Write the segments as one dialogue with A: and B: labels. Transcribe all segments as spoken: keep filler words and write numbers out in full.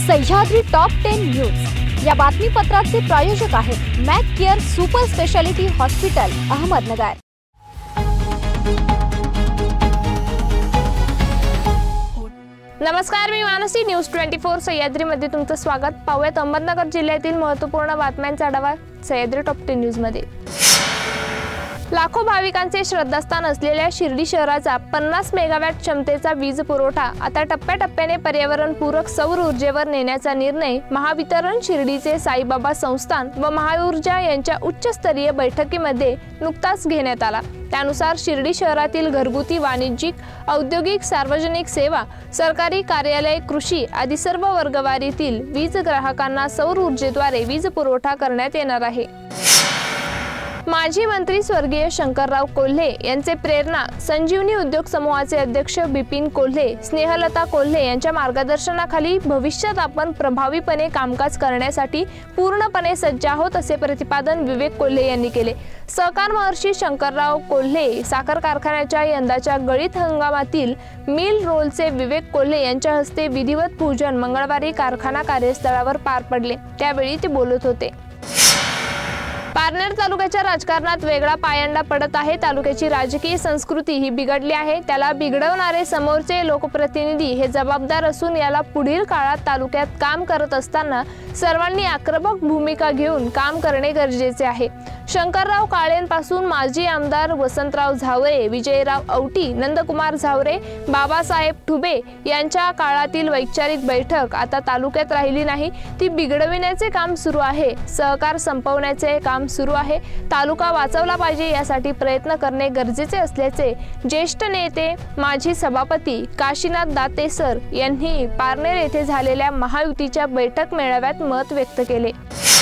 A: Sahyadri top ten news या बातमीपत्राचे प्रायोजक आहेत Mac care super speciality hospital Ahmednagar.
B: नमस्कार, मी मानसी। न्यूज चोवीस सह्याद्री मध्ये तुमचं स्वागत। पाहूयात अहमदनगर जिल्ह्यातील महत्त्वपूर्ण बातम्यांचा आढावा सह्याद्री टॉप टेन न्यूज मध्ये। लाखो भाविकांचे श्रद्धास्थान असलेल्या शिर्डी शहराचा पन्नास मेगावॅट क्षमतेचा वीज पुरवठा आता टप्प्याटप्प्याने पर्यावरणपूरक सौर ऊर्जेवर नेण्याचा निर्णय महावितरण, शिर्डीचे साईबाबा संस्थान व महाऊर्जा यांच्या उच्चस्तरीय बैठकीमध्ये नुकताच घेण्यात आला। त्यानुसार शिर्डी शहरातील घरगुती, वाणिज्यिक, औद्योगिक, सार्वजनिक सेवा, सरकारी कार्यालय, कृषी आदी सर्व वर्गवारीतील वीज ग्राहकांना सौर ऊर्जेद्वारे वीज पुरवठा करण्यात येणार आहे। माजी मंत्री स्वर्गीय शंकरराव कोल्हे यांचे प्रेरणा संजीवनी उद्योग समूहाचे अध्यक्ष बिपिन कोल्हे, स्नेहलता कोल्हे यांच्या मार्गदर्शनाखाली भविष्यात आपण प्रभावीपणे कामकाज करण्यासाठी पूर्णपणे सज्ज आहोत, असे प्रतिपादन विवेक कोल्हे यांनी केले। सहकार महर्षी शंकरराव कोल्हे साखर कारखान्याच्या यंदाच्या गळीत हंगामातील मिल रोलचे विवेक कोल्हे यांच्या हस्ते विधिवत पूजन मंगळवारी कारखाना कार्यस्थळावर पार पडले। त्यावेळी ते बोलत होते। पारनेर तालुक्याच्या राजकारणात वेगळा पायंडा पडत आहे। तालुक्याची राजकीय संस्कृती ही बिघडली आहे। त्याला बिघडवणारे समोरचे लोकप्रतिनिधी हे जबाबदार असून याला पुढील काळात तालुक्यात काम करत असताना सर्वांनी आक्रमक भूमिका घेऊन काम करणे गरजेचे आहे। शंकरराव काळेंपासून माजी आमदार वसंतराव झावरे, विजयराव औटी, नंदकुमार झावरे, बाबासाहेब ठुबे यांच्या काळातील वैचारिक बैठक आता तालुक्यात राहिली नाही। ती बिघडविण्याचे काम सुरू आहे। सहकार संपवण्याचे काम सुरू आहे। तालुका वाचवला पाहिजे यासाठी प्रयत्न करणे गरजेचे असल्याचे ज्येष्ठ नेते माजी सभापती काशीनाथ दाते सर यांनी पारनेर येथे झालेल्या महायुतीच्या बैठक मेळाव्यात मत व्यक्त केले।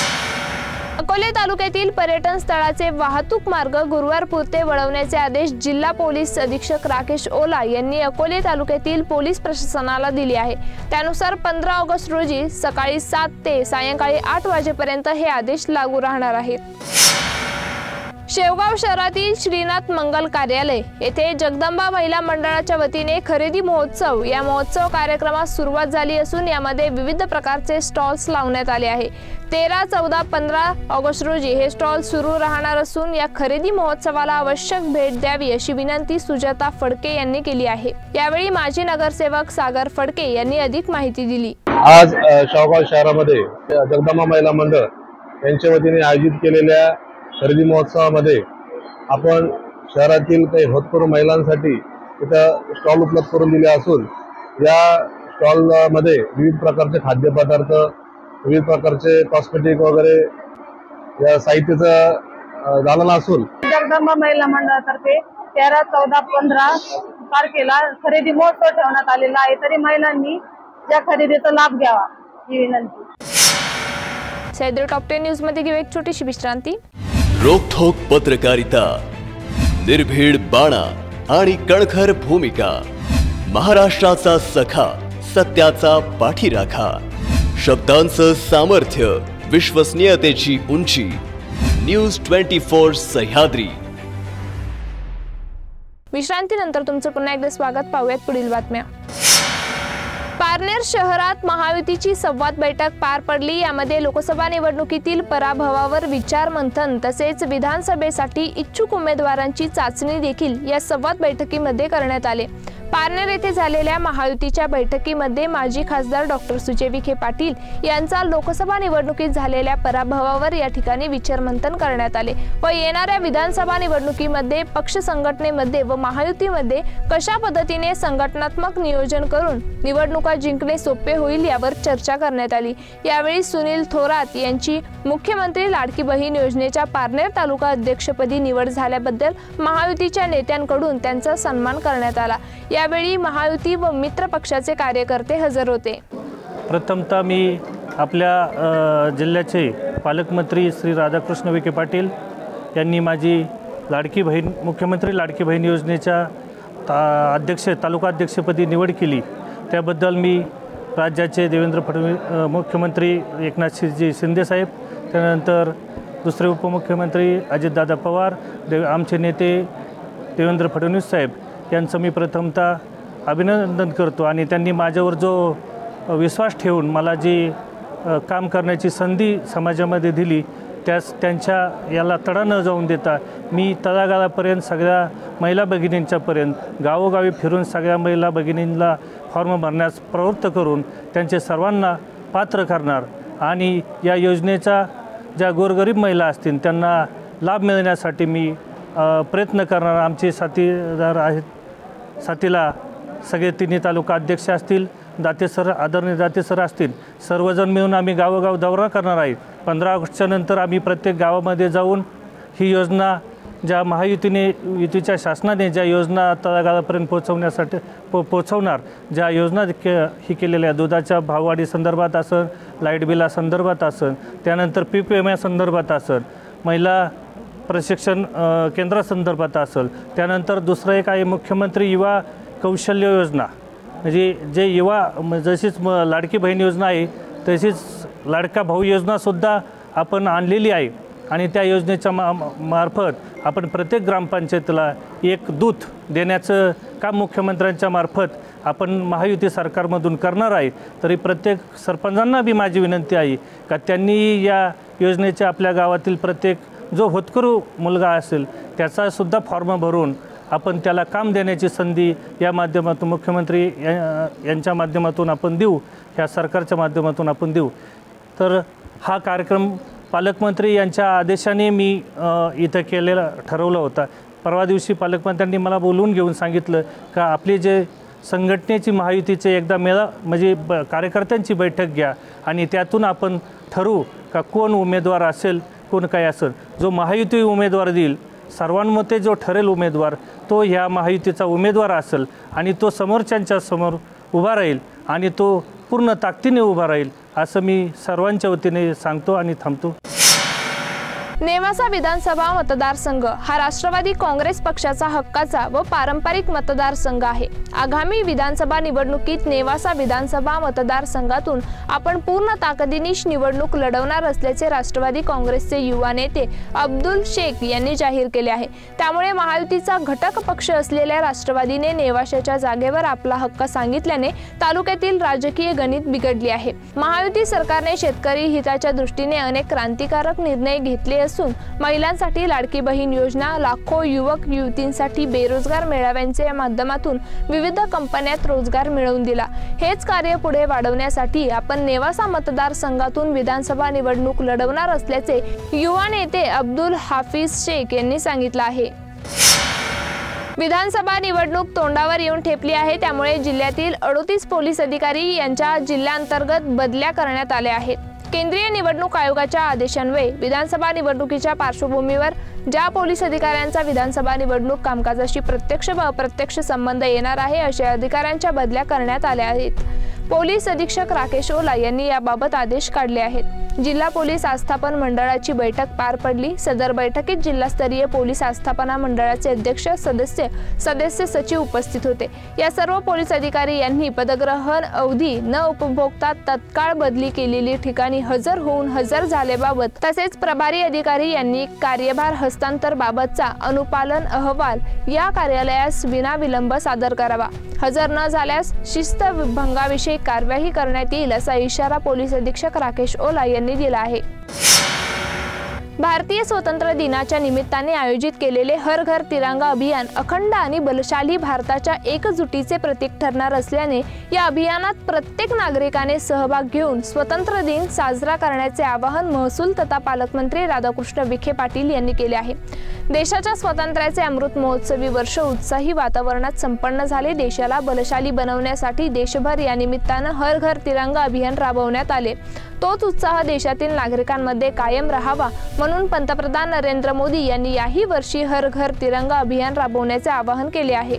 B: अकोले तालुक्यातील पर्यटन स्थळाचे वाहतूक मार्ग गुरुवारपुरते वळवण्याचे आदेश जिल्हा पोलीस अधीक्षक राकेश ओला यांनी अकोले तालुक्यातील पोलीस प्रशासनाला दिले आहे। त्यानुसार पंधरा ऑगस्ट रोजी सकाळी सात ते सायंकाळी आठ वाजेपर्यंत हे आदेश लागू राहणार आहेत। शेवगाव शहरातील श्रीनाथ मंगल कार्यालय येथे जगदंबा महिला मंडळाच्या वतीने खरेदी महोत्सव या महोत्सव कार्यक्रमास सुरुवात झाली असून यामध्ये विविध प्रकारचे स्टॉल्स लावण्यात आले आहे। तेरा, चौदा, पंधरा ऑगस्ट रोजी हे स्टॉल सुरू राहणार असून या खरेदी महोत्सवाला आवश्यक भेट द्यावी अशी विनंती सुजाता फडके यांनी केली आहे। यावेळी माजी नगरसेवक सागर फडके यांनी अधिक माहिती दिली।
C: आज शेवगाव शहरामध्ये जगदंबा महिला मंडळ यांच्या वतीने आयोजित केलेल्या खरेदी महोत्सवामध्ये आपण शहरातील काही होतकरू महिलांसाठी इथं स्टॉल उपलब्ध करून दिले असून या स्टॉलमध्ये विविध प्रकारचे खाद्यपदार्थ, विविध प्रकारचे कॉस्मेटिक वगैरे या साहित्याचं दालन असून
D: जगदंबा महिला मंडळातर्फे तेरा, चौदा, पंधरा तारखेला खरेदी महोत्सव ठेवण्यात आलेला आहे। तरी महिलांनी या खरेदीचा लाभ घ्यावा ही विनंती।
B: सह्याद्री टॉप टेन न्यूज मध्ये घेऊ एक छोटीशी विश्रांती।
E: रोखोक पत्रकारिता, निर्भीड बाणा आणि कणखर भूमिका, महाराष्ट्राचा सखा, सत्याचा पाठीराखा, शब्दांचं सामर्थ्य, विश्वसनीयतेची उंची। न्यूज चोवीस सह्याद्री।
B: विश्रांतीनंतर तुमचं पुन्हा एकदा स्वागत। पाहूयात पुढील बातम्या। पारनेर शहरात महायुतीची संवाद बैठक पार पडली। यामध्ये लोकसभा निवडणुकीतील पराभवावर विचार मंथन तसेच विधानसभेसाठी इच्छुक उमेदवारांची चाचणी देखील या संवाद बैठकीमध्ये करण्यात आले। पारनेर येथे झालेल्या महायुतीच्या बैठकीमध्ये माजी खासदार डॉक्टर सुजय विखे पाटील यांचा लोकसभा निवडणुकीत झालेल्या पराभवावर या ठिकाणी विचारमंथन करण्यात आले व येणाऱ्या विधानसभा निवडणुकीमध्ये पक्ष संघटनेमध्ये व महायुतीमध्ये कशा पद्धतीने संघटनात्मक नियोजन करून निवडणुका जिंकणे सोपे होईल यावर चर्चा करण्यात आली। यावेळी सुनील थोरात यांची मुख्यमंत्री लाडकी बहीण योजनेच्या पारनेर तालुका अध्यक्षपदी निवड झाल्याबद्दल महायुतीच्या नेत्यांकडून त्यांचा सन्मान करण्यात आला। यावेळी महायुती व मित्र पक्षाचे कार्यकर्ते हजर होते।
F: प्रथमतः मी आपल्या जिल्ह्याचे पालकमंत्री श्री राधाकृष्ण विखे पाटील यांनी माझी लाडकी बहीण मुख्यमंत्री लाडकी बहीण योजनेच्या ता अध्यक्ष तालुका अध्यक्षपदी निवड केली त्याबद्दल मी राज्याचे देवेंद्र फडणवीस मुख्यमंत्री एकनाथजी शिंदे साहेब, त्यानंतर दुसरे उपमुख्यमंत्री अजितदादा पवार, देव आमचे नेते देवेंद्र फडणवीस साहेब यांचं मी प्रथमतः अभिनंदन करतो आणि त्यांनी माझ्यावर जो विश्वास ठेवून मला जी काम करण्याची संधी समाजामध्ये दिली, त्यास त्यांच्या याला तडा न जाऊन देता मी तळागाळापर्यंत सगळ्या महिला भगिनींच्यापर्यंत गावोगावी फिरून सगळ्या महिला भगिनींना फॉर्म भरण्यास प्रवृत्त करून त्यांचे सर्वांना पात्र करणार आणि या योजनेचा ज्या गोरगरीब महिला असतील त्यांना लाभ मिळण्यासाठी मी प्रयत्न करणार। आमचे साथीदार आहेत, साथीला सगळे तिन्ही तालुका अध्यक्ष असतील, दाते सर आदरणीय दाते सर असतील, सर्वजण मिळून आम्ही गावोगाव दौरा करणार आहे। पंधरा ऑगस्टच्या नंतर आम्ही प्रत्येक गावामध्ये जाऊन ही योजना ज्या महायुतीने युतीच्या शासनाने ज्या योजना तळागाळापर्यंत पोहोचवण्यासाठी पो पोचवणार ज्या योजना के ही केलेल्या दुधाच्या भाववाढी संदर्भात असन, लाईट बिलासंदर्भात असन, त्यानंतर पीक विम्यासंदर्भात असन, महिला प्रशिक्षण केंद्रासंदर्भात असेल, त्यानंतर दुसरं एक आहे मुख्यमंत्री युवा कौशल्य योजना, म्हणजे जे युवा जशीच म लाडकी बहीण योजना आहे तशीच लाडका भाऊ योजनासुद्धा आपण आणलेली आहे आणि त्या योजनेच्या मा मार्फत आपण प्रत्येक ग्रामपंचायतीला एक दूत देण्याचं काम मुख्यमंत्र्यांच्या मार्फत आपण महायुती सरकारमधून करणार आहे। तरी प्रत्येक सरपंचांना बी माझी विनंती आहे का त्यांनी या योजनेच्या आपल्या गावातील प्रत्येक जो होतकरू मुलगा असेल त्याचासुद्धा फॉर्म भरून आपण त्याला काम देण्याची संधी या माध्यमातून मुख्यमंत्री यांच्या माध्यमातून आपण देऊ, ह्या सरकारच्या माध्यमातून आपण देऊ। तर हा कार्यक्रम पालकमंत्री यांच्या आदेशाने मी इथं केलेला ठरवलं होता। परवा दिवशी पालकमंत्र्यांनी मला बोलवून घेऊन सांगितलं का आपले जे संघटनेची महायुतीचे एकदा मेळा म्हणजे ब कार्यकर्त्यांची बैठक घ्या आणि त्यातून आपण ठरवू का कोण उमेदवार असेल, कोण काय असेल। जो महायुती उमेदवार देईल, सर्वांमते जो ठरेल उमेदवार तो ह्या महायुतीचा उमेदवार असेल आणि तो समोरच्यांच्या समोर उभा राहील आणि तो पूर्ण ताकदीने उभा राहील असं मी सर्वांच्या वतीने सांगतो आणि थांबतो।
B: नेवासा विधानसभा मतदारसंघ हा राष्ट्रवादी काँग्रेस पक्षाचा हक्काचा व पारंपरिक मतदारसंघ आहे। आगामी विधानसभा निवडणुकीत नेवासा विधानसभा मतदारसंघातून आपण पूर्ण ताकदीने निवडणूक लढवणार असल्याचे राष्ट्रवादी काँग्रेसचे युवा नेते अब्दुल शेख यांनी जाहीर केले आहे। त्यामुळे महायुतीचा घटक पक्ष असलेल्या राष्ट्रवादीने नेवाशाच्या जागेवर आपला हक्क सांगितल्याने तालुक्यातील राजकीय गणित बिघडली आहे। महायुती सरकारने शेतकरी हिताच्या दृष्टीने अनेक क्रांतिकारक निर्णय घेतले असून महिलांसाठी लाडकी बहीण योजना, लाखो युवक युवतींसाठी बेरोजगार मेळाव्यांच्या माध्यमातून विविध कंपन्यात रोजगार मिळवून दिला। हेच कार्य पुढे वाढवण्यासाठी आपण नेवासा मतदारसंघातून विधानसभा निवडणूक लढवणार असल्याचे युवा नेते अब्दुल हाफिज शेख यांनी सांगितले आहे। विधानसभा निवडणूक तोंडावर येऊन ठेपली आहे, त्यामुळे जिल्ह्यातील अडतीस पोलीस अधिकारी यांच्या जिल्ह्यांतर्गत बदल्या करण्यात आल्या आहेत। केंद्रीय निवडणूक आयोगाच्या आदेशान्वये विधानसभा निवडणुकीच्या पार्श्वभूमीवर ज्या पोलीस अधिकाऱ्यांचा विधानसभा निवडणूक कामकाजाशी प्रत्यक्ष व अप्रत्यक्ष संबंध येणार आहे अशा अधिकाऱ्यांच्या बदल्या करण्यात आल्या आहेत। पोलीस अधीक्षक राकेश ओला यांनी याबाबत आदेश काढले आहेत। जिल्हा पोलीस आस्थापन मंडळाची बैठक पार पडली। सदर बैठकीत जिल्हास्तरीय पोलीस आस्थापना मंडळाचे अध्यक्ष, सदस्य, सदस्य सचिव उपस्थित होते। या सर्व पोलीस अधिकारी यांनी पदग्रहण अवधी न उपभोगता तत्काळ बदली केलेली ठिकाणी हजर होऊन हजर झाल्याबाबत तसेच प्रभारी अधिकारी यांनी कार्यभार हस्तांतर बाबतचा अनुपालन अहवाल या कार्यालयास विनाविलंब सादर करावा। हजर न झाल्यास शिस्त भंगाविषयी कार्यवाही करण्यात येईल असा इशारा पोलीस अधीक्षक राकेश ओला यांनी दिला आहे। भारतीय स्वातंत्र्य दिनाच्या निमित्ताने आयोजित केलेले हर घर तिरंगा अभियान अखंड आणि बलशाली भारताच्या एकजुटीचे प्रतीक ठरणार असल्याने या अभियानात प्रत्येक नागरिकाने सहभाग घेऊन स्वतंत्र दिन साजरा करण्याचे आवाहन महसूल तथा पालकमंत्री राधाकृष्ण विखे पाटील यांनी केले आहे। देशाच्या स्वातंत्र्याचे अमृत महोत्सवी वर्ष उत्साही वातावरणात संपन्न झाले। देशाला बलशाली बनवण्यासाठी देशभर या निमित्ताने हर घर तिरंगा अभियान राबवण्यात आले। तोच उत्साह देशातील नागरिकांमध्ये कायम राहावा म्हणून पंतप्रधान नरेंद्र मोदी यांनी याही वर्षी हर घर तिरंगा अभियान राबवण्याचे आवाहन केले आहे।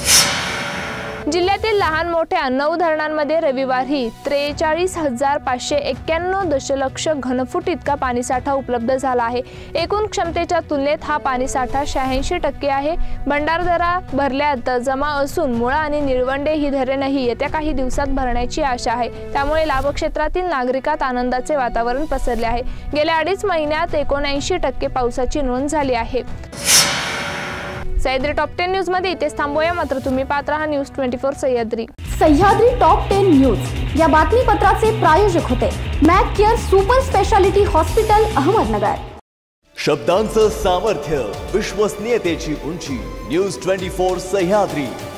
B: जिल्ह्यातील लहान मोठ्या नऊ धरणांमध्ये रविवारी त्रेचाळीस हजार पाचशे एक्क्याण्णव दशलक्ष घनफूट इतका पाणीसाठा उपलब्ध झाला आहे। एकूण क्षमतेच्या तुलनेत हा पाणीसाठा शहाऐंशी टक्के आहे। भंडारदरा भरल्यात जमा असून मुळा आणि निळवंडे ही धरणही येत्या काही दिवसात भरण्याची आशा आहे। त्यामुळे लाभक्षेत्रातील नागरिकात आनंदाचे वातावरण पसरले आहे। गेल्या अडीच महिन्यात एकोणऐंशी टक्के पावसाची नोंद झाली आहे। सह्याद्री टॉप टेन न्यूज मध्ये इथेच थांबूया, मात्र तुम्ही पाहत राहा news twenty four Sahyadri.
A: Sahyadri top ten news या बातमीपत्राचे प्रायोजक होते मॅक केअर सुपर स्पेशालिटी हॉस्पिटल अहमदनगर।
E: शब्दांचं सामर्थ्य, विश्वसनीयतेची उंची, न्यूज ट्वेंटी फोर सह्याद्री।